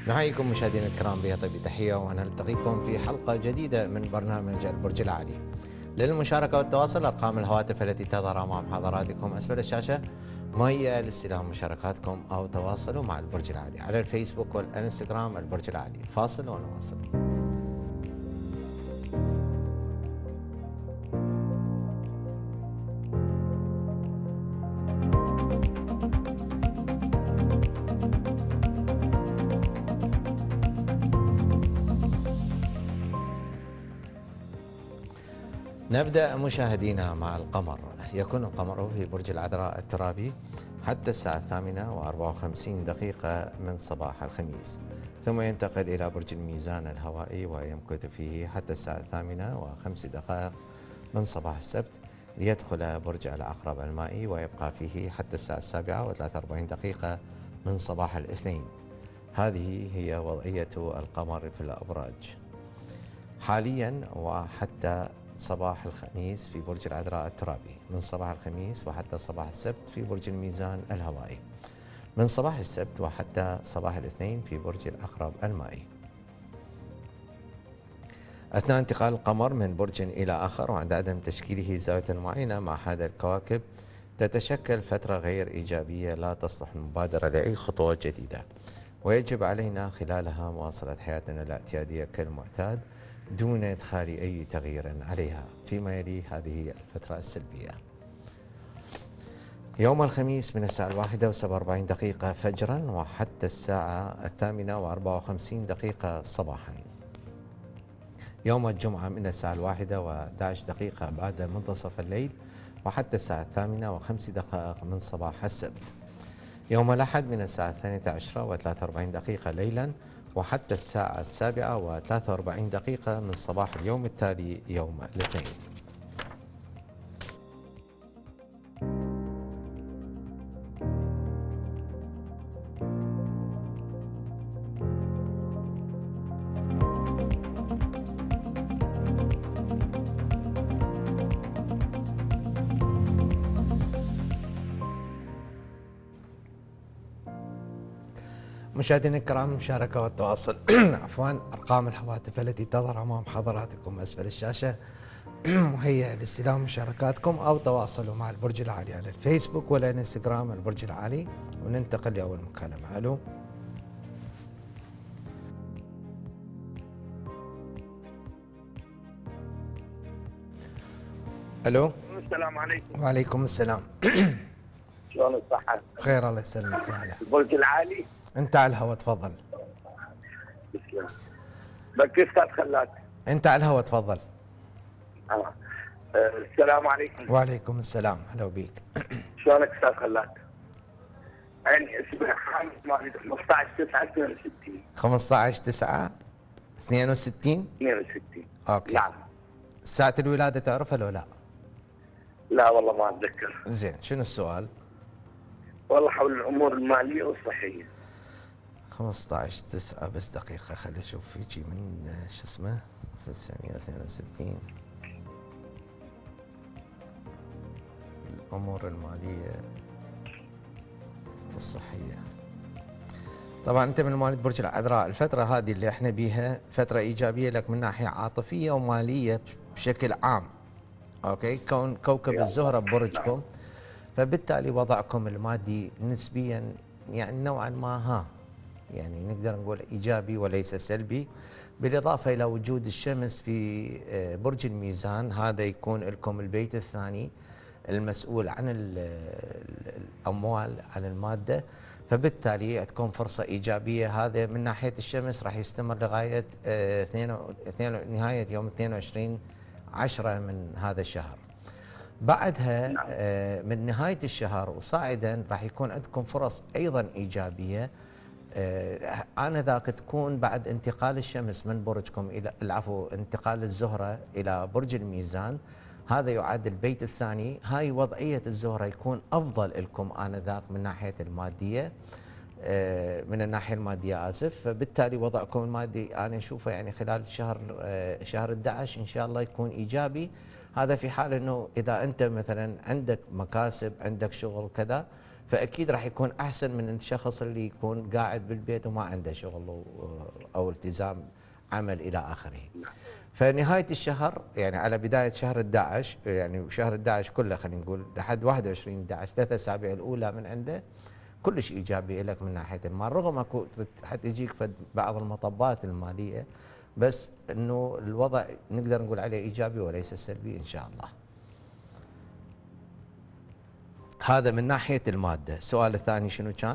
نحييكم مشاهدينا الكرام بطيب تحية ونلتقيكم في حلقة جديدة من برنامج البرج العالي. للمشاركة والتواصل أرقام الهواتف التي تظهر أمام حضراتكم أسفل الشاشة مهيئة لاستلام مشاركاتكم أو تواصلوا مع البرج العالي على الفيسبوك والإنستغرام البرج العالي. فاصل ونواصل. نبدأ مشاهدينا مع القمر. يكون القمر في برج العذراء الترابي حتى الساعة 8:54 من صباح الخميس، ثم ينتقل إلى برج الميزان الهوائي ويمكث فيه حتى الساعة 8:05 من صباح السبت، ليدخل برج العقرب المائي ويبقى فيه حتى الساعة 7:43 من صباح الاثنين. هذه هي وضعية القمر في الأبراج حاليا وحتى صباح الخميس في برج العذراء الترابي، من صباح الخميس وحتى صباح السبت في برج الميزان الهوائي، من صباح السبت وحتى صباح الاثنين في برج العقرب المائي. أثناء انتقال القمر من برج إلى آخر وعند عدم تشكيله زاوية معينة مع أحد الكواكب تتشكل فترة غير إيجابية لا تصلح المبادرة لأي خطوة جديدة، ويجب علينا خلالها مواصلة حياتنا الاعتيادية كالمعتاد دون إدخال أي تغيير عليها. فيما يلي هذه الفترة السلبية: يوم الخميس من الساعة 1:47 فجرا وحتى الساعة 8:54 صباحا. يوم الجمعة من الساعة 1:11 بعد منتصف الليل وحتى الساعة 8:05 من صباح السبت. يوم الأحد من الساعة 12:43 ليلا وحتى الساعة 7:43 من صباح اليوم التالي يوم الاثنين. مشاهدينا الكرام، المشاركة والتواصل عفوا أرقام الهواتف التي تظهر أمام حضراتكم أسفل الشاشة مهيئة لاستلام مشاركاتكم أو تواصلوا مع البرج العالي على الفيسبوك والإنستغرام البرج العالي. وننتقل لأول مكالمة. ألو. ألو. السلام عليكم. وعليكم السلام. شلون الصحة؟ بخير الله يسلمك يا هلا. البرج العالي. أنت على الهواء تفضل. تسلم. بكي استاذ خلات. أنت على الهواء تفضل. السلام عليكم. وعليكم السلام، هلا وبيك. شلونك استاذ خلات؟ عندي اسمه حامد مالي 15/9/62. 15/9/62. 62. اوكي. نعم. ساعة الولادة تعرفها لو لا؟ لا والله ما اتذكر. زين، شنو السؤال؟ والله حول الامور المالية والصحية. 15/9 بس دقيقة خلي اشوف يجي من شو اسمه 1962. الامور المالية والصحية. طبعا انت من مواليد برج العذراء، الفترة هذه اللي احنا بيها فترة ايجابية لك من ناحية عاطفية ومالية بشكل عام. اوكي، كون كوكب الزهرة ببرجكم، فبالتالي وضعكم المادي نسبيا يعني نوعا ما يعني نقدر نقول ايجابي وليس سلبي، بالاضافة الى وجود الشمس في برج الميزان. هذا يكون لكم البيت الثاني المسؤول عن الاموال، عن المادة، فبالتالي عندكم فرصة إيجابية. هذا من ناحية الشمس راح يستمر لغاية نهاية يوم 22/10 من هذا الشهر. بعدها من نهاية الشهر وصاعدا راح يكون عندكم فرص أيضا إيجابية. آنذاك تكون بعد انتقال الشمس من برجكم إلى انتقال الزهرة إلى برج الميزان، هذا يعد البيت الثاني. هاي وضعية الزهرة يكون أفضل لكم آنذاك من ناحية المادية، من الناحية المادية آسف. فبالتالي وضعكم المادي أنا أشوفه يعني خلال شهر 11 إن شاء الله يكون إيجابي. هذا في حال أنه إذا أنت مثلا عندك مكاسب، عندك شغل كذا، فاكيد راح يكون احسن من الشخص اللي يكون قاعد بالبيت وما عنده شغل او التزام عمل الى اخره. فنهايه الشهر يعني على بدايه شهر 11 يعني شهر 11 كله خلينا نقول لحد 21 11 ثلاث اسابيع الاولى من عنده كلش ايجابي لك من ناحيه المال، رغم اكو حتى يجيك بعض المطبات الماليه، بس انه الوضع نقدر نقول عليه ايجابي وليس سلبي ان شاء الله. هذا من ناحيه الماده. السؤال الثاني شنو كان؟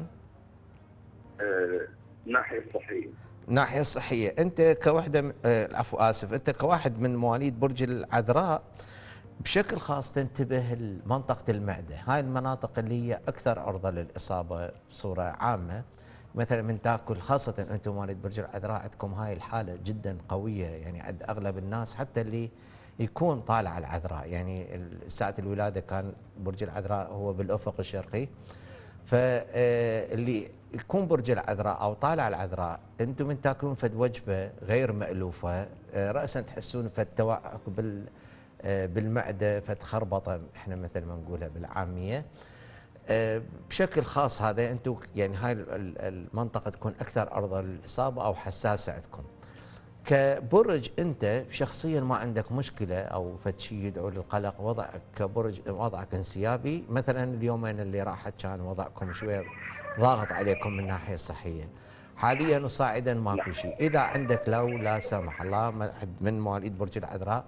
الناحية الصحية. الناحيه الصحيه، انت كوحده العفو اسف، انت كواحد من مواليد برج العذراء بشكل خاص تنتبه لمنطقة المعدة. هاي المناطق اللي هي أكثر عرضة للإصابة بصورة عامة. مثلا من تاكل، خاصة أنتم مواليد برج العذراء عندكم هاي الحالة جدا قوية، يعني عند أغلب الناس حتى اللي يكون طالع العذراء، يعني ساعة الولادة كان برج العذراء هو بالأفق الشرقي، فاللي يكون برج العذراء أو طالع العذراء أنتم من تاكلون فد وجبة غير مألوفة رأسا تحسون فد توعك بالمعده، فتخربطه احنا مثل ما نقولها بالعاميه. بشكل خاص هذا انتم يعني هاي المنطقه تكون اكثر عرضه للاصابه او حساسه عندكم. كبرج انت شخصيا ما عندك مشكله او فد شيء يدعو للقلق، وضعك كبرج وضعك انسيابي. مثلا اليومين اللي راحت كان وضعكم شويه ضاغط عليكم من الناحيه الصحيه. حاليا وصاعدا ماكو شيء. اذا عندك لو لا سمح الله من مواليد برج العذراء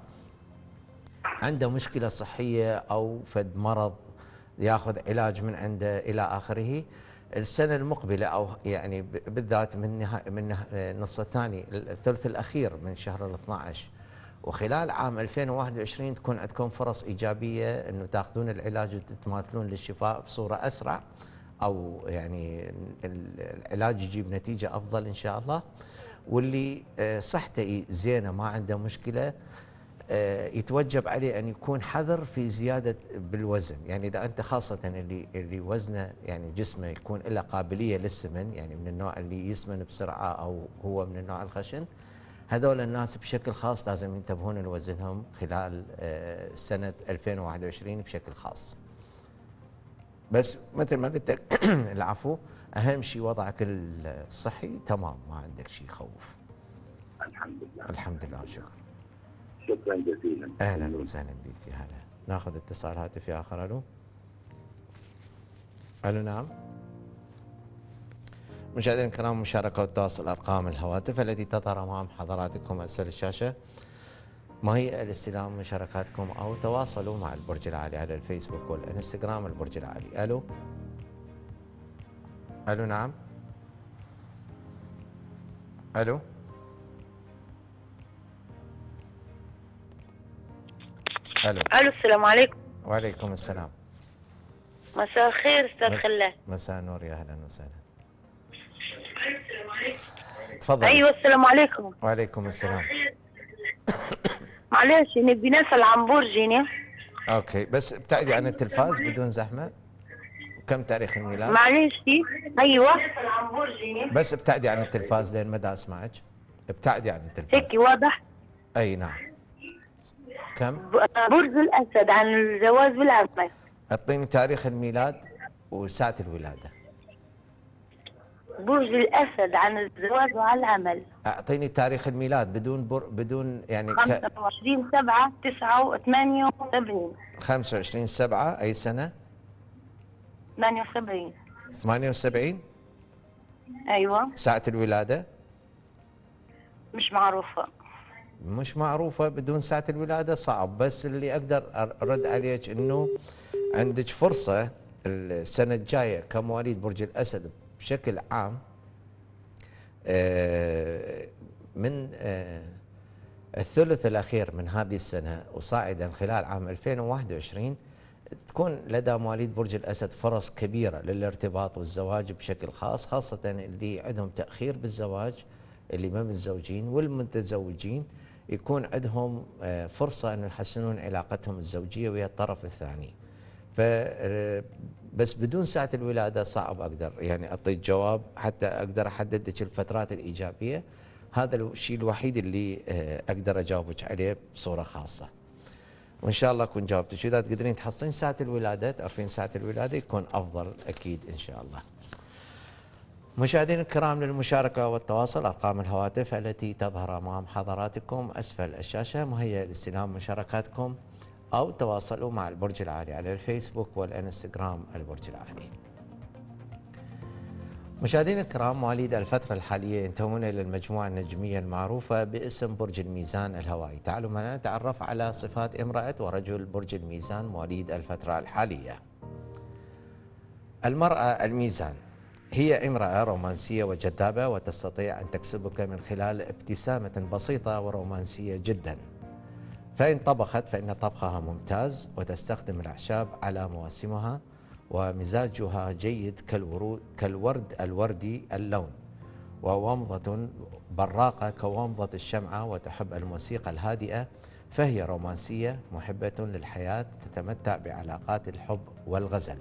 عنده مشكلة صحية أو فد مرض ياخذ علاج من عنده إلى آخره، السنة المقبلة أو يعني بالذات من النص الثاني الثلث الأخير من شهر ال 12 وخلال عام 2021 تكون عندكم فرص إيجابية أنه تاخذون العلاج وتتماثلون للشفاء بصورة أسرع، أو يعني العلاج يجيب نتيجة أفضل إن شاء الله. واللي صحته زينة ما عنده مشكلة يتوجب عليه ان يكون حذر في زياده بالوزن. يعني اذا انت خاصه اللي وزنه يعني جسمه يكون له قابليه للسمن، يعني من النوع اللي يسمن بسرعه او هو من النوع الخشن، هذول الناس بشكل خاص لازم ينتبهون لوزنهم خلال سنه 2021 بشكل خاص. بس مثل ما قلت لك العفو، اهم شيء وضعك الصحي تمام، ما عندك شيء يخوف. الحمد لله. الحمد لله وشكرا. شكرا جزيلا. اهلا وسهلا بك. يا هلا. ناخذ اتصال هاتفي اخر. الو. الو نعم. مشاهدينا الكرام، مشاركة وتواصل ارقام الهواتف التي تظهر امام حضراتكم اسفل الشاشه. مهيئة لاستلام مشاركاتكم او تواصلوا مع البرج العالي على الفيسبوك والانستغرام البرج العالي. الو. الو نعم. الو. الو. الو السلام عليكم. وعليكم السلام. مساء الخير استاذ خلال. مساء النور، يا اهلا وسهلا. تفضل. ايوه السلام عليكم. وعليكم السلام. معلش نبي نسال عن برجيني. اوكي، بس ابتعدي عن التلفاز بدون زحمه. كم تاريخ الميلاد؟ معلش. ايوه بس ابتعدي عن التلفاز لين مدى اسمعك. ابتعدي عن التلفاز. هيك واضح. اي نعم. كم؟ برج الاسد عن الزواج والعمل. اعطيني تاريخ الميلاد وساعة الولادة. برج الاسد عن الزواج وعلى العمل. اعطيني تاريخ الميلاد بدون يعني 25/7/78. 25/7 اي سنة؟ 78. 78؟ ايوه. ساعة الولادة؟ مش معروفة. مش معروفة بدون ساعة الولادة صعب، بس اللي أقدر أرد عليك أنه عندك فرصة السنة الجاية كمواليد برج الأسد بشكل عام من الثلث الأخير من هذه السنة وصاعدا خلال عام 2021 تكون لدى مواليد برج الأسد فرص كبيرة للارتباط والزواج بشكل خاص، خاصة اللي عندهم تأخير بالزواج، اللي ما متزوجين، والمتزوجين يكون عندهم فرصة أن يحسنون علاقتهم الزوجية ويا الطرف الثاني. بس بدون ساعة الولادة صعب أقدر يعني أعطيك جواب حتى أقدر أحدد لك الفترات الإيجابية. هذا الشيء الوحيد اللي أقدر أجاوبك عليه بصورة خاصة. وان شاء الله اكون جاوبتك. اذا تقدرين تحصلين ساعه الولاده، تعرفين ساعه الولاده، يكون افضل اكيد ان شاء الله. مشاهدينا الكرام، للمشاركه والتواصل ارقام الهواتف التي تظهر امام حضراتكم اسفل الشاشه، مهيئه لاستلام مشاركاتكم او تواصلوا مع البرج العالي على الفيسبوك والانستغرام البرج العالي. مشاهدينا الكرام، مواليد الفترة الحالية ينتمون إلى المجموعة النجمية المعروفة باسم برج الميزان الهوائي. تعالوا معنا نتعرف على صفات امرأة ورجل برج الميزان مواليد الفترة الحالية. المرأة الميزان هي امرأة رومانسية وجذابة، وتستطيع أن تكسبك من خلال ابتسامة بسيطة ورومانسية جدا. فإن طبخت فإن طبخها ممتاز، وتستخدم الأعشاب على مواسمها، ومزاجها جيد كالورد الوردي اللون، وومضة براقة كومضة الشمعة، وتحب الموسيقى الهادئة، فهي رومانسية محبة للحياة، تتمتع بعلاقات الحب والغزل.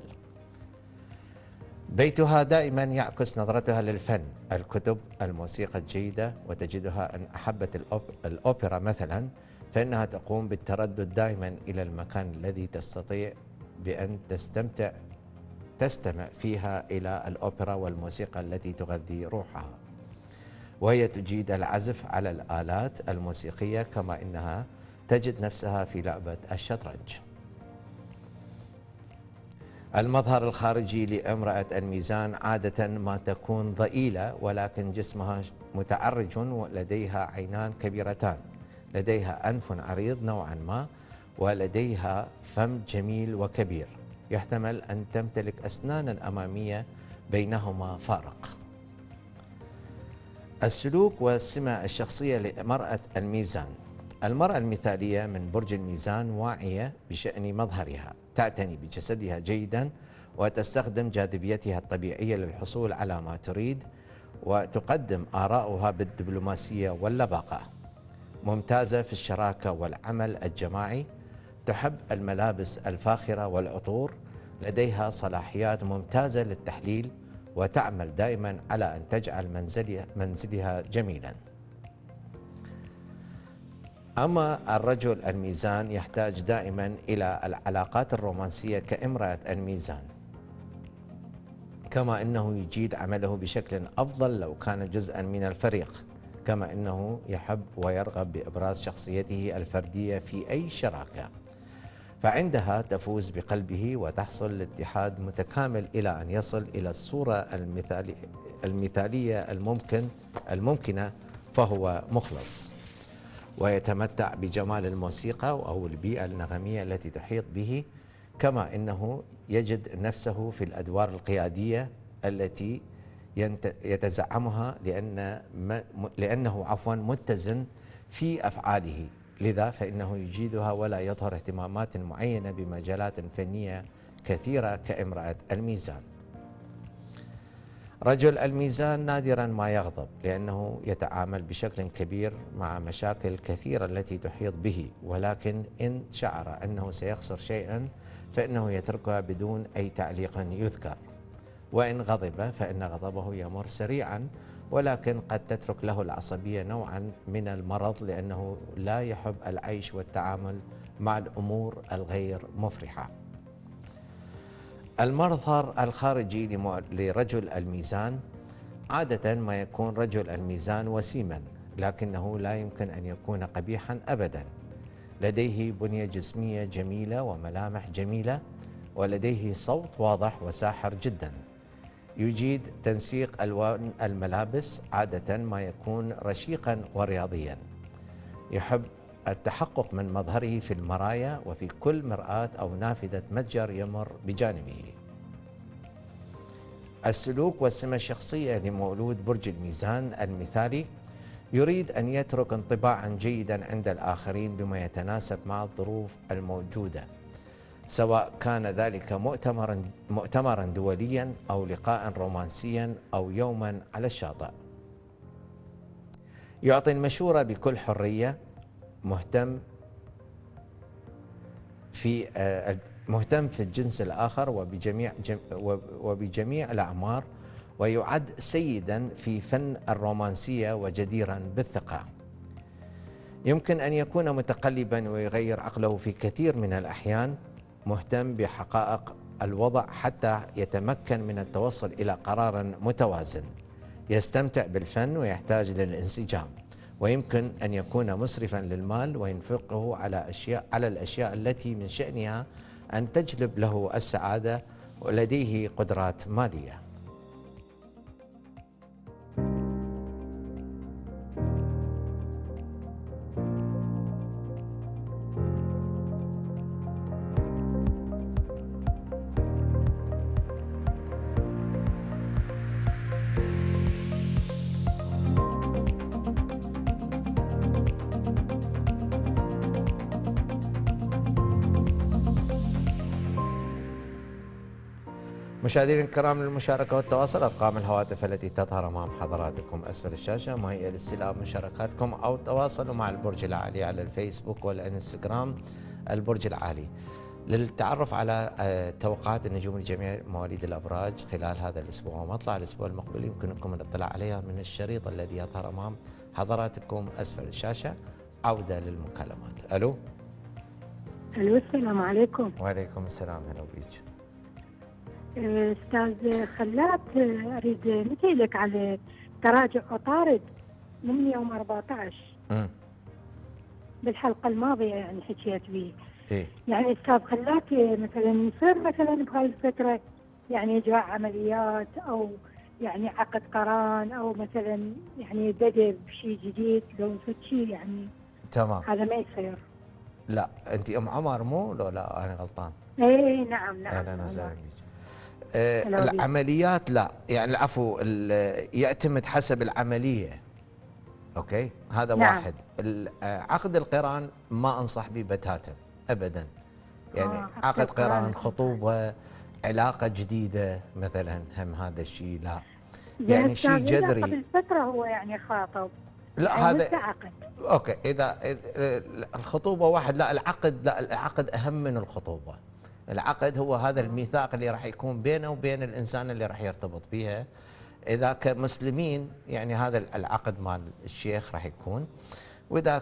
بيتها دائما يعكس نظرتها للفن، الكتب، الموسيقى الجيدة، وتجدها أن أحبت الأوبرا مثلا، فإنها تقوم بالتردد دائما إلى المكان الذي تستطيع بأن تستمع فيها إلى الأوبرا والموسيقى التي تغذي روحها. وهي تجيد العزف على الآلات الموسيقية، كما إنها تجد نفسها في لعبة الشطرنج. المظهر الخارجي لامرأة الميزان عادة ما تكون ضئيلة، ولكن جسمها متعرج، ولديها عينان كبيرتان، لديها أنف عريض نوعا ما، ولديها فم جميل وكبير. يحتمل أن تمتلك أسنانا أمامية بينهما فارق. السلوك والسمة الشخصية لمرأة الميزان. المرأة المثالية من برج الميزان واعية بشأن مظهرها، تعتني بجسدها جيدا، وتستخدم جاذبيتها الطبيعية للحصول على ما تريد، وتقدم آراءها بالدبلوماسية واللباقة. ممتازة في الشراكة والعمل الجماعي، تحب الملابس الفاخرة والعطور، لديها صلاحيات ممتازة للتحليل، وتعمل دائما على أن تجعل منزلها جميلا. أما الرجل الميزان يحتاج دائما إلى العلاقات الرومانسية كامرأة الميزان، كما أنه يجيد عمله بشكل أفضل لو كان جزءا من الفريق، كما أنه يحب ويرغب بإبراز شخصيته الفردية في أي شراكة. فعندها تفوز بقلبه، وتحصل لاتحاد متكامل إلى أن يصل إلى الصورة المثالية الممكنة، فهو مخلص، ويتمتع بجمال الموسيقى أو البيئة النغمية التي تحيط به، كما أنه يجد نفسه في الأدوار القيادية التي يتزعمها، لأنه متزن في أفعاله، لذا فإنه يجيدها ولا يظهر اهتمامات معينة بمجالات فنية كثيرة كامرأة الميزان. رجل الميزان نادرا ما يغضب، لأنه يتعامل بشكل كبير مع مشاكل كثيرة التي تحيط به، ولكن إن شعر أنه سيخسر شيئا فإنه يتركها بدون أي تعليق يذكر. وإن غضب فإن غضبه يمر سريعا، ولكن قد تترك له العصبية نوعا من المرض، لأنه لا يحب العيش والتعامل مع الأمور الغير مفرحة. المظهر الخارجي لرجل الميزان. عادة ما يكون رجل الميزان وسيما، لكنه لا يمكن أن يكون قبيحا أبدا. لديه بنية جسمية جميلة وملامح جميلة، ولديه صوت واضح وساحر جدا. يجيد تنسيق ألوان الملابس، عادة ما يكون رشيقا ورياضيا. يحب التحقق من مظهره في المرايا وفي كل مرآة أو نافذة متجر يمر بجانبه. السلوك والسمة الشخصية لمولود برج الميزان المثالي. يريد أن يترك انطباعا جيدا عند الآخرين بما يتناسب مع الظروف الموجودة، سواء كان ذلك مؤتمرا دوليا أو لقاء رومانسيا أو يوما على الشاطئ. يعطي المشورة بكل حرية، مهتم في الجنس الآخر وبجميع الأعمار، ويعد سيدا في فن الرومانسية وجديرا بالثقة. يمكن أن يكون متقلبا ويغير عقله في كثير من الأحيان، مهتم بحقائق الوضع حتى يتمكن من التوصل إلى قرار متوازن، يستمتع بالفن ويحتاج للانسجام، ويمكن أن يكون مسرفا للمال وينفقه على الأشياء التي من شأنها أن تجلب له السعادة، ولديه قدرات مالية. مشاهدينا الكرام، للمشاركة والتواصل أرقام الهواتف التي تظهر أمام حضراتكم أسفل الشاشة، مهيئة لاستلام مشاركاتكم أو تواصلوا مع البرج العالي على الفيسبوك والإنستغرام البرج العالي للتعرف على توقعات النجوم لجميع مواليد الأبراج خلال هذا الأسبوع ومطلع الأسبوع المقبل. يمكنكم الاطلاع عليها من الشريط الذي يظهر أمام حضراتكم أسفل الشاشة. عودة للمكالمات. ألو. الو، السلام عليكم. وعليكم السلام، هلا بيك. استاذ خلات، اريد نسألك على تراجع عطارد من يوم 14 بالحلقه الماضيه، يعني حكيت به. إيه؟ يعني استاذ خلات، مثلا يصير مثلا بهاي الفتره يعني اجراء عمليات او يعني عقد قران او مثلا يعني بدء بشيء جديد، لو شيء يعني تمام. هذا ما يصير. لا انت ام عمر مو؟ لا انا غلطان. اي نعم نعم. اهلا وسهلا بك. العمليات لا، يعني العفو، يعتمد حسب العمليه. اوكي، هذا نعم. واحد. عقد القران ما انصح به بتاتا ابدا. يعني عقد قران، خطوبه، علاقه جديده مثلا، هم هذا الشيء لا. يعني شيء جذري. قبل فتره هو يعني خاطب. لا يعني هذا عقد. اوكي، اذا الخطوبه واحد، لا العقد، لا العقد اهم من الخطوبه. العقد هو هذا الميثاق اللي راح يكون بينه وبين الانسان اللي راح يرتبط بها. اذا كمسلمين يعني هذا العقد مال الشيخ راح يكون، واذا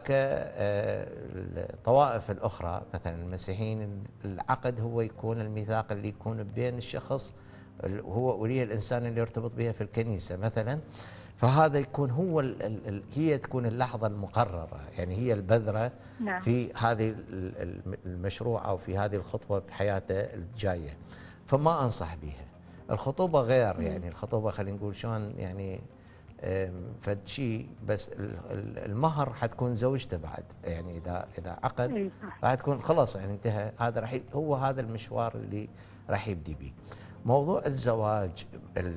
كالطوائف الاخرى مثلا المسيحيين العقد هو يكون الميثاق اللي يكون بين الشخص هو ولي الانسان اللي يرتبط بها في الكنيسه مثلا. فهذا يكون هو هي تكون اللحظة المقررة، يعني هي البذرة نعم. في هذه المشروع أو في هذه الخطوة بحياته الجاية، فما أنصح بها. الخطوبة غير، يعني الخطوبة خلينا نقول شلون يعني فد شيء، بس المهر حتكون زوجته بعد، يعني إذا عقد راح تكون خلاص يعني انتهى، هذا راح هو هذا المشوار اللي راح يبدي به. موضوع الزواج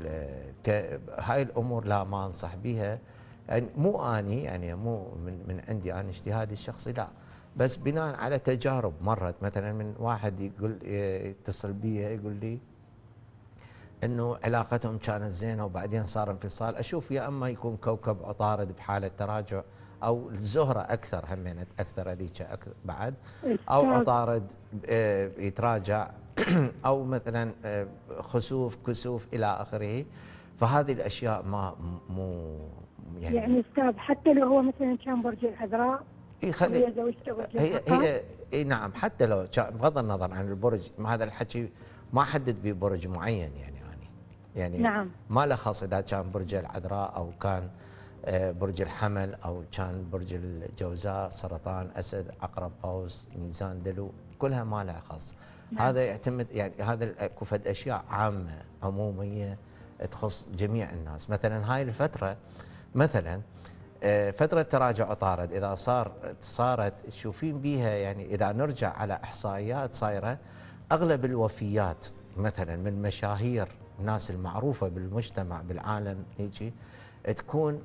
هاي الامور لا ما انصح بها، يعني مو اني، يعني مو من عندي انا اجتهادي الشخصي، لا بس بناء على تجارب مرت. مثلا من واحد يتصل بي يقول لي انه علاقتهم كانت زينه وبعدين صار انفصال. اشوف يا اما يكون كوكب عطارد بحاله تراجع، او الزهره اكثر، همينه اكثر هذيك بعد، او عطارد يتراجع او مثلا خسوف كسوف الى اخره. فهذه الاشياء ما مو يعني استاذ، حتى لو هو مثلا كان برج العذراء هي زوجته برج هي اي نعم، حتى لو بغض النظر عن البرج، هذا الحكي ما حدد ببرج معين يعني نعم. ما له خاص اذا كان برج العذراء او كان برج الحمل او كان برج الجوزاء، سرطان، اسد، عقرب، قوس، ميزان، دلو، كلها ما لها خاص. نعم. هذا يعتمد، يعني هذا اكو فد اشياء عامه عموميه تخص جميع الناس. مثلا هاي الفتره مثلا فتره تراجع عطارد اذا صارت تشوفين بيها، يعني اذا نرجع على احصائيات صايره، اغلب الوفيات مثلا من مشاهير الناس المعروفه بالمجتمع بالعالم هيجي تكون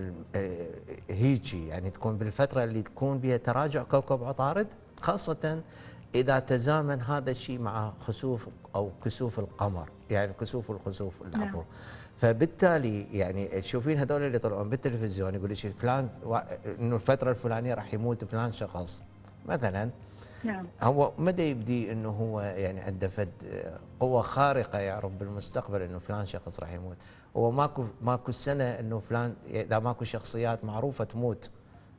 هيجي، يعني تكون بالفتره اللي تكون بها تراجع كوكب عطارد، خاصه إذا تزامن هذا الشيء مع خسوف أو كسوف القمر، يعني كسوف والخسوف العفو. نعم. فبالتالي يعني تشوفين هذول اللي يطلعون بالتلفزيون يقول لك فلان إنه الفترة الفلانية راح يموت فلان شخص مثلا. نعم. هو متى يبدي إنه هو يعني عنده فد قوة خارقة يعرف بالمستقبل إنه فلان شخص راح يموت. هو ماكو سنة إنه فلان، إذا ماكو شخصيات معروفة تموت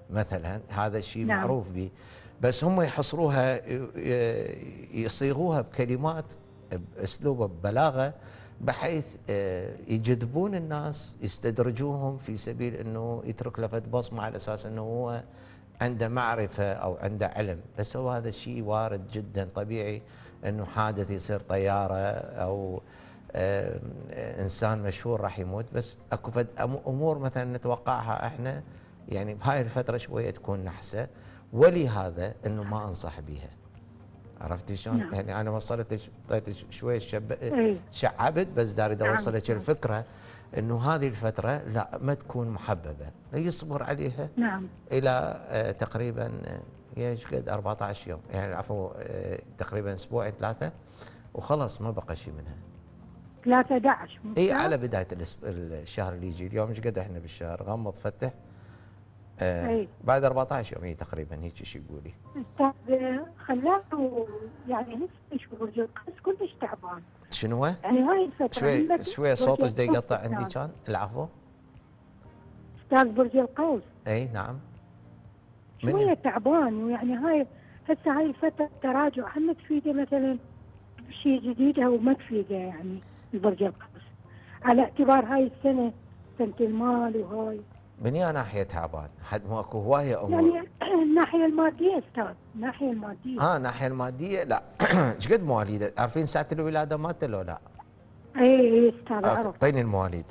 مثلا، هذا الشيء نعم. معروف به. بس هم يحصروها يصيغوها بكلمات باسلوب ببلاغه، بحيث يجذبون الناس، يستدرجوهم في سبيل انه يترك لفت بصمه على اساس انه هو عنده معرفه او عنده علم. بس هو هذا الشيء وارد جدا طبيعي، انه حادث يصير طياره او انسان مشهور راح يموت. بس اكو فد امور مثلا نتوقعها احنا يعني بهاي الفتره شويه تكون نحسه، ولهذا انه ما انصح بها. عرفتي شلون؟ نعم. يعني انا وصلت اعطيتك شويه إيه. شعبت، بس داري نعم. اوصلك الفكره انه هذه الفتره لا ما تكون محببه، يصبر عليها نعم. الى تقريبا ايش قد 14 يوم، يعني عفوا تقريبا اسبوعين 3 وخلاص ما بقى شيء منها. 13 اي على بدايه الشهر اللي يجي. اليوم ايش قد احنا بالشهر؟ غمض فتح أي. بعد 14 يوم تقريبا هيك شيء يقولي. أستاذ خلاه يعني نفسي شو برج القوس كلش تعبان. شنو؟ يعني هاي الفترة شوي شوي صوتك دا القوس يقطع عندي أستاذ. كان. العفو. أستاذ برج القوس اي نعم. شوية تعبان، ويعني هاي هسه هاي الفترة تراجع، هم تفيده مثلا بشيء جديد أو ما تفيده يعني البرج القوس، على اعتبار هاي السنة سنة المال وهاي. من يا ناحيه تعبان؟ حد مو اكو هوايه امور. يعني الناحية المادية أستاذ، الناحية المادية. الناحيه الماديه لا. ايش قد مواليد؟ عارفين ساعه الولاده مالته لو لا؟ اي أستاذ أعرف. اعطيني المواليد.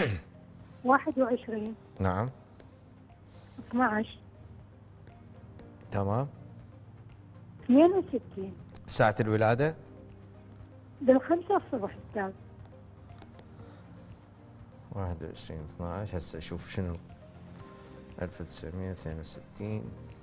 21 نعم 12 تمام. 62 ساعه الولاده بالخمسة الصبح أستاذ. 21 12. هسه اشوف شنو 1962.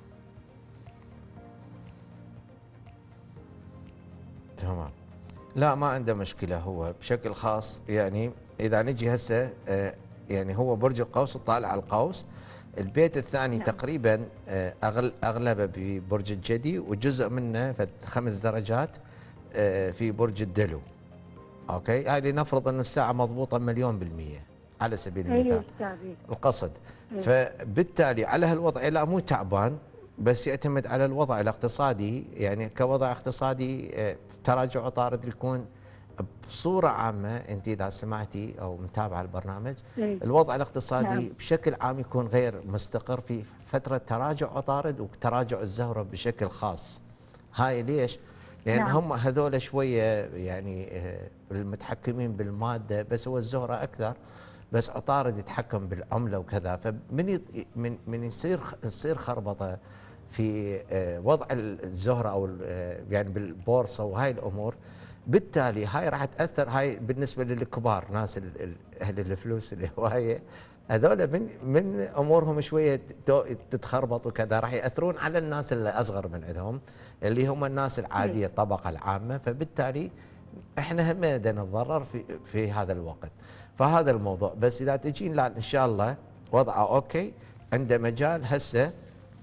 تمام. لا ما عنده مشكله هو بشكل خاص. يعني اذا نجي هسه يعني هو برج القوس طالع على القوس. البيت الثاني نعم. تقريبا اغلبه ببرج الجدي، وجزء منه 5 درجات في برج الدلو. اوكي، هاي لنفرض انه الساعه مضبوطه 1,000,000% على سبيل اي المثال أستاذ. القصد. إيه. فبالتالي على هالوضع لا مو تعبان، بس يعتمد على الوضع الاقتصادي. يعني كوضع اقتصادي تراجع عطارد يكون بصوره عامه. انت اذا سمعتي او متابعه البرنامج، إيه. الوضع الاقتصادي نعم. بشكل عام يكون غير مستقر في فتره تراجع عطارد وتراجع الزهره بشكل خاص. هاي ليش؟ لان نعم. هم هذول شويه يعني المتحكمين بالماده، بس هو الزهره اكثر. بس عطارد يتحكم بالعمله وكذا. فمن من يصير خربطه في وضع الزهره او يعني بالبورصه وهاي الامور، بالتالي هاي راح تاثر. هاي بالنسبه للكبار، ناس اهل الفلوس الهوايه، هذول من امورهم شويه تتخربط وكذا، راح ياثرون على الناس اللي اصغر من عندهم، اللي هم الناس العاديه الطبقه العامه. فبالتالي احنا هم بدنا نتضرر في هذا الوقت. فهذا الموضوع. بس اذا تجين لا ان شاء الله وضعه اوكي، عنده مجال هسه.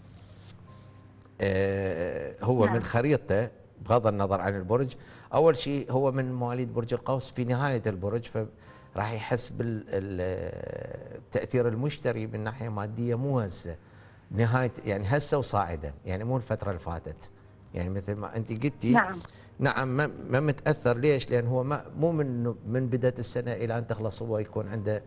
هو نعم. من خريطته بغض النظر عن البرج، اول شيء هو من مواليد برج القوس في نهايه البرج، فراح يحس بالتاثير المشتري من ناحيه ماديه مو هسه، نهايه يعني هسه وصاعدا، يعني مو الفتره اللي فاتت. يعني مثل ما انت قلتي نعم. نعم ما متاثر. ليش؟ لان هو مو من بدايه السنه الى ان تخلص هو يكون عنده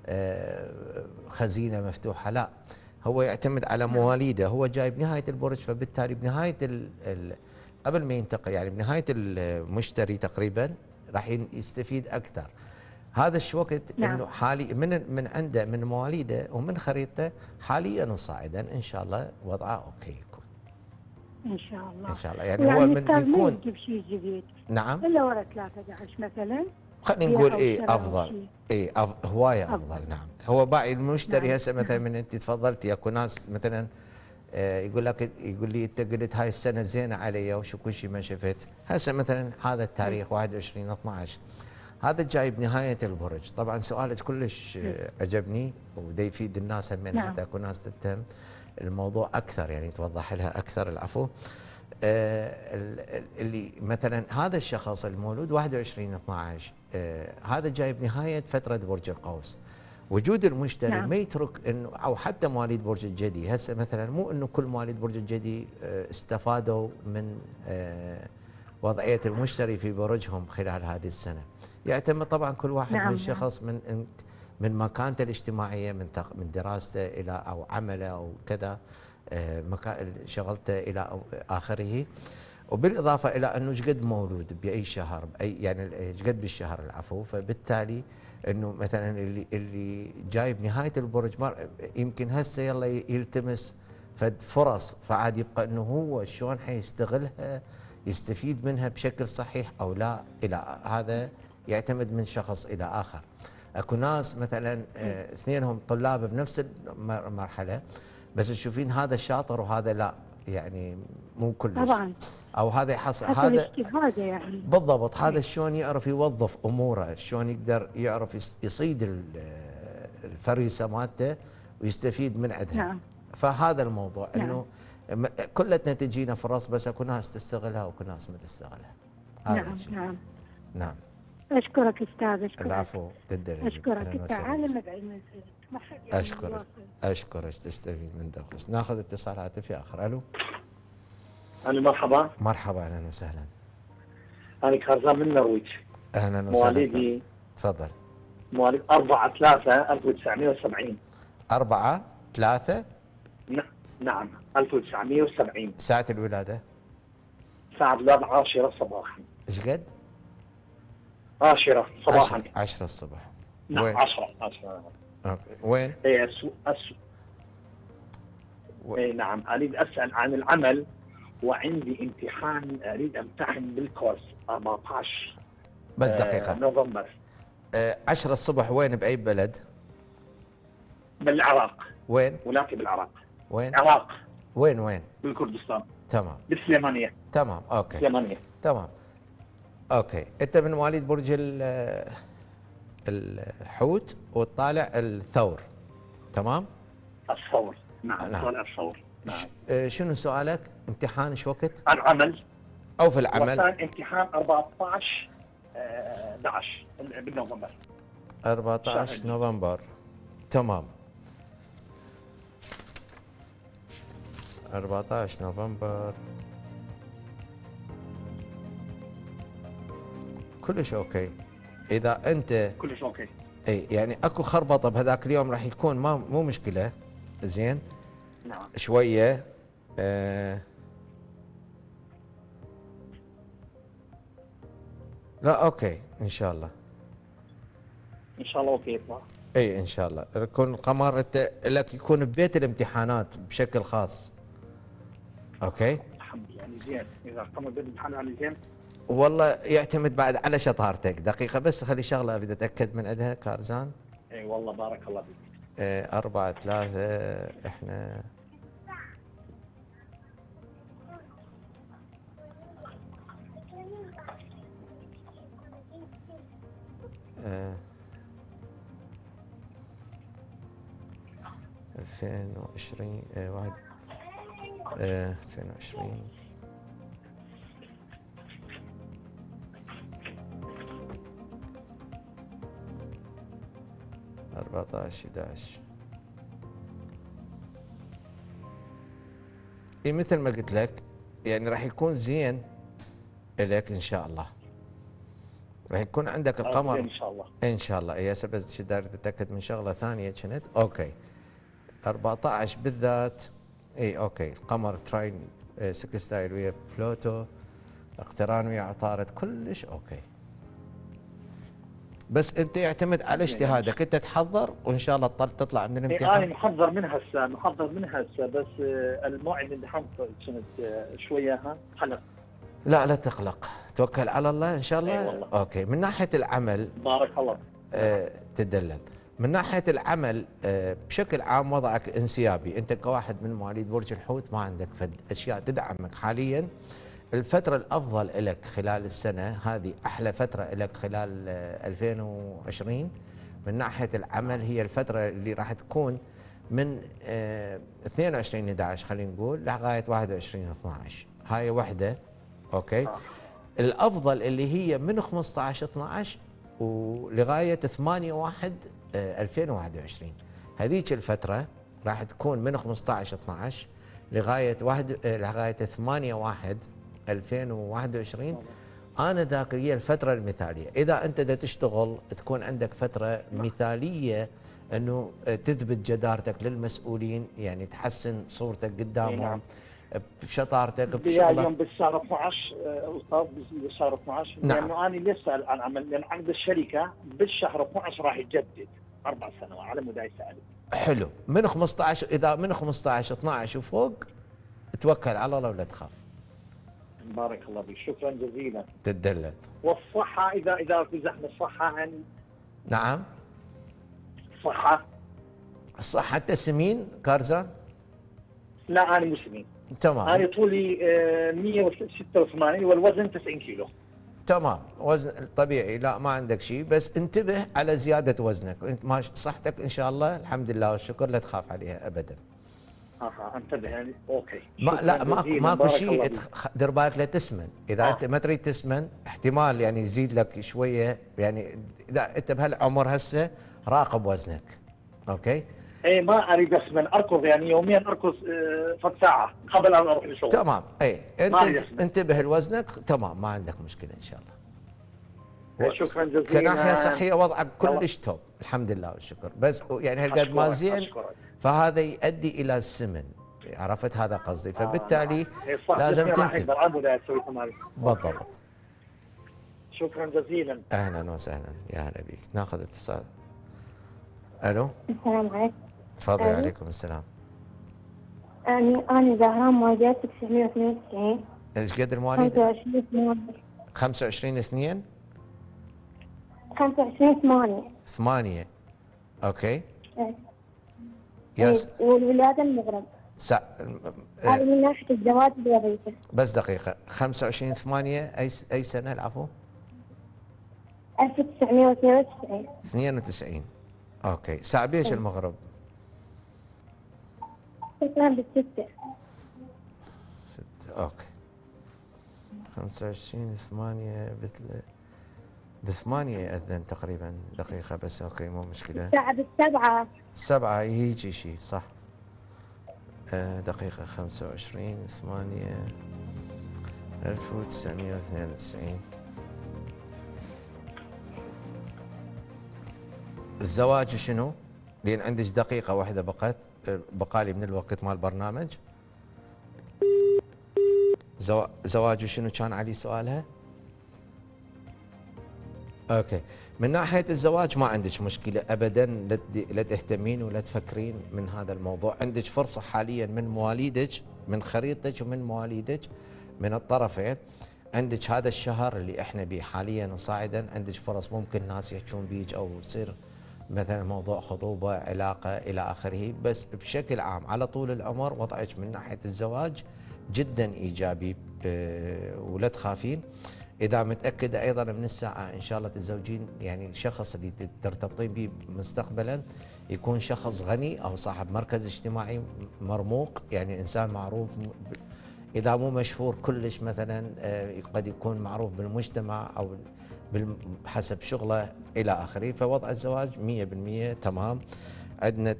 خزينه مفتوحه، لا. هو يعتمد على مواليده. هو جاي بنهايه البرج، فبالتالي بنهايه قبل ما ينتقل يعني بنهايه المشتري تقريبا راح يستفيد اكثر. هذا الوقت نعم. انه حالي من عنده من مواليده ومن خريطته حاليا وصاعدا ان شاء الله وضعه اوكي يكون ان شاء الله. ان شاء الله. يعني هو من أستاذ ما يكون يجيب شيء جديد نعم. الا ورا 13 مثلا. خلينا نقول أو ايه شراء أو افضل. شيء. ايه هوايه افضل. نعم. هو باقي المشتري نعم. هسه مثلا نعم. من انت تفضلتي اكو ناس مثلا يقول لي انت قلت هاي السنه زينه علي وشو كل شيء ما شفت. هسه مثلا هذا التاريخ 21/12 هذا جاي بنهايه البرج. طبعا سؤالك كلش عجبني ودا يفيد الناس هم نعم. حتى اكو ناس تفهم الموضوع اكثر، يعني توضح لها اكثر. العفو. اللي مثلا هذا الشخص المولود 21/12 هذا جاي بنهايه فتره برج القوس، وجود المشتري نعم. ما يترك انه، او حتى مواليد برج الجدي هسه مثلا، مو انه كل مواليد برج الجدي استفادوا من وضعيه المشتري في برجهم خلال هذه السنه. يعتمد طبعا كل واحد نعم. من شخص من مكانته الاجتماعيه، من دراسته الى او عمله او كذا، مكان شغلته الى أو اخره. وبالاضافه الى انه ايش قد مولود باي شهر، باي يعني ايش قد بالشهر العفو. فبالتالي انه مثلا اللي جاي بنهايه البرج يمكن هسه يلا يلتمس فد فرص، فعاد يبقى انه هو شلون حيستغلها، يستفيد منها بشكل صحيح او لا. الى هذا يعتمد من شخص الى اخر. اكو ناس مثلا اثنينهم طلاب بنفس المرحله، بس تشوفين هذا شاطر وهذا لا، يعني مو كلش. طبعا او هذا يحصل حتى هذا الاجتهاد يعني. بالضبط. هذا شلون يعرف يوظف اموره، شلون يقدر يعرف يصيد الفريسه مالته ويستفيد من عندها. نعم. فهذا الموضوع نعم. انه كلتنا تجينا فرص، بس اكو ناس تستغلها واكو ناس ما تستغلها. هذا نعم. الشيء. نعم. نعم. أشكرك أستاذ، أشكرك. العفو، تدري. أشكرك، أنت عالم بعلم الفلك. ما حد يعني اشكرك يواصل. اشكرك، تستفيد من دخلك. ناخذ اتصال هاتفي اخر. الو. أنا مرحبا. مرحبا، اهلا وسهلا. أنا كارزان من النرويج. اهلا وسهلا. مواليدي تفضل. مواليد 4/3/1970. 4/3. نعم 1970. ساعة الولادة؟ ساعة الولادة 10 صباحا. ايش قد؟ 10 صباحا. 10 الصبح. نعم وين؟ 10. أوكي. وين؟ إيه إيه نعم، أريد أسأل عن العمل، وعندي امتحان أريد أمتحن بالكورس 14 بس دقيقة. نوفمبر. 10 الصبح وين، بأي بلد؟ بالعراق. وين؟ ولاتي بالعراق. وين؟ العراق. وين؟ بالكردستان. تمام. بالسليمانية. تمام، اوكي. سليمانية. تمام. اوكي، انت من مواليد برج الحوت وطالع الثور. تمام؟ الثور. نعم. نعم. طالع الثور. نعم. شنو سؤالك؟ امتحان ايش وقت؟ العمل. او في العمل؟ وكان امتحان 14 11 بالنوفمبر. 14 نوفمبر. تمام. 14 نوفمبر. كلش اوكي. اذا انت كلش اوكي. اي يعني اكو خربطه بهذاك اليوم راح يكون مو مشكله. زين. نعم. شويه لا اوكي ان شاء الله. ان شاء الله اوكي يطلع. اي ان شاء الله يكون القمر لك يكون ببيت الامتحانات بشكل خاص. اوكي. الحمد لله يعني زين، اذا قمت بالامتحان يعني زين. والله يعتمد بعد على شطارتك. دقيقه بس خلي شغله اريد اتاكد من عندها كارزان. اي والله بارك الله فيك. 4/3 احنا آه 2020 واحد 2020 14/11. اي مثل ما قلت لك يعني راح يكون زين لك ان شاء الله. راح يكون عندك القمر ان شاء الله. ان شاء الله. يا بس داير تتاكد من شغله ثانيه كنت. اوكي 14 بالذات. اي اوكي القمر تراين سكستايل ويا بلوتو، اقتران ويا عطارد، كلش اوكي. بس انت يعتمد على اجتهادك، انت تحضر وان شاء الله تطلع من الامتحان. انا محضر من هسه بس الموعد الامتحان كنت شويه قلق. لا تقلق، توكل على الله ان شاء الله. والله. اوكي من ناحيه العمل بارك الله. تدلل. من ناحيه العمل بشكل عام وضعك انسيابي. انت كواحد من مواليد برج الحوت ما عندك اشياء تدعمك حاليا. الفترة الأفضل لك خلال السنة هذه، أحلى فترة لك خلال 2020 من ناحية العمل، هي الفترة اللي راح تكون من 22/11 خلينا نقول لغاية 21/12. هاي وحدة. أوكي. الأفضل اللي هي من 15/12 ولغايه 8/1/2021. هذيك الفتره راح تكون من 15/12 لغايه 8/1/2021. انا ذاك هي الفتره المثاليه. اذا انت دا تشتغل تكون عندك فتره مثاليه انه تثبت جدارتك للمسؤولين، يعني تحسن صورتك قدامهم. نعم. بشطارتك اليوم بشغلك. بالشهر 12 استاذ، بالشهر 12 نعم. لانه انا لسه عن عمل، لان عقد الشركه بالشهر 12 راح يتجدد 4 سنوات على مود يسالك. حلو. من 15 اذا من 15 12 وفوق توكل على الله ولا تخاف. بارك الله فيك، شكرا جزيلا. تدلل. والصحه اذا في زحمه الصحه يعني. نعم. صحه. الصحة حتى سمين كارزان؟ لا انا مسلمين. تمام. انا طولي 186 والوزن 90 كيلو. تمام، وزن طبيعي، لا ما عندك شيء، بس انتبه على زيادة وزنك. انت صحتك ان شاء الله الحمد لله والشكر لا تخاف عليها ابدا. انتبه يعني اوكي. لا ماكو شيء، دير دير بالك لا تسمن. اذا انت ما تريد تسمن احتمال يعني يزيد لك شويه، يعني اذا انت بهالعمر هسه راقب وزنك. اوكي. اي ما اريد اسمن، اركض يعني يوميا اركض فد ساعه قبل ان اروح الشغل. تمام. اي انتبه لوزنك. تمام، ما عندك مشكله ان شاء الله. شكرا جزيلا. كناحيه صحيه وضعك كلش توب الحمد لله والشكر، بس يعني هالقد ما زين فهذا يؤدي الى السمن. عرفت هذا قصدي؟ فبالتالي لازم تنتبه. بالضبط. شكرا جزيلا. اهلا وسهلا، يا هلا بك. ناخذ اتصال. الو. السلام عليكم. تفضل. عليكم السلام. أنا زهران مواليد 992. ايش قد المواليد؟ 25 2 25 8. اوكي. يس. والولاده المغرب. هذا من ناحيه الزواج والوظيفه. بس دقيقه، 25/8 اي سنه العفو؟ 1992. 92. اوكي. ساعة بيش المغرب؟ تقريبا بالستة. 6. اوكي. 25/8 ب8 يأذن تقريبا. دقيقة بس. اوكي مو مشكلة. الساعة بالسبعة. 7 هيجي شيء صح. دقيقة. 25/8/1992. الزواج شنو؟ لان عندك دقيقة واحدة بقالي من الوقت مال البرنامج. زواج شنو كان علي سؤالها؟ اوكي. من ناحية الزواج ما عندك مشكلة ابدا، لا تهتمين ولا تفكرين من هذا الموضوع. عندك فرصة حاليا من مواليدك، من خريطتك ومن مواليدك من الطرفين. عندك هذا الشهر اللي احنا به حاليا وصاعدا، عندك فرص ممكن ناس يحجون بيك او يصير مثلا موضوع خطوبه علاقه الى اخره. بس بشكل عام على طول العمر وضعك من ناحيه الزواج جدا ايجابي ولا تخافين. اذا متاكده ايضا من الساعه ان شاء الله تتزوجين، يعني الشخص اللي ترتبطين به مستقبلا يكون شخص غني او صاحب مركز اجتماعي مرموق، يعني انسان معروف. اذا مو مشهور كلش مثلا قد يكون معروف بالمجتمع او حسب شغله الى اخره. فوضع الزواج 100% تمام. عندنا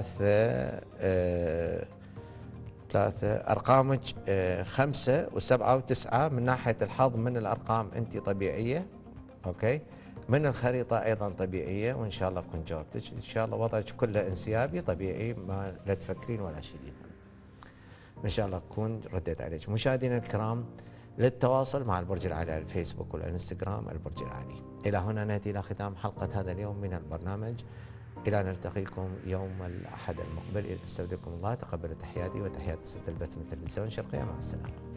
ثلاثة ارقامك 5 و7 و9 من ناحيه الحظ. من الارقام انت طبيعيه. اوكي. من الخريطه ايضا طبيعيه، وان شاء الله اكون جاوبتك. ان شاء الله وضعك كله انسيابي طبيعي، ما لا تفكرين ولا شيء. ان شاء الله اكون رديت عليك. مشاهدينا الكرام، للتواصل مع البرج العالي على الفيسبوك والانستغرام البرج العالي. الى هنا ناتي الى ختام حلقه هذا اليوم من البرنامج. الى ان نلتقيكم يوم الاحد المقبل. استودعكم الله. تقبلوا تحياتي وتحيات الست البث من تلفزيون شرقيه. مع السلامه.